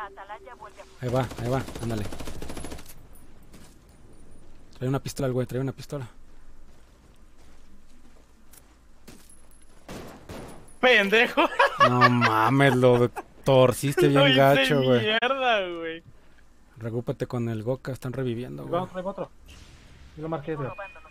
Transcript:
Ahí va, ándale. Trae una pistola el güey, trae una pistola. ¡Pendejo! No mames, lo torciste Lo bien hice gacho, güey. mierda, güey. Regúpate con el Goka, están reviviendo, güey. Traigo otro. Yo lo marqué, güey.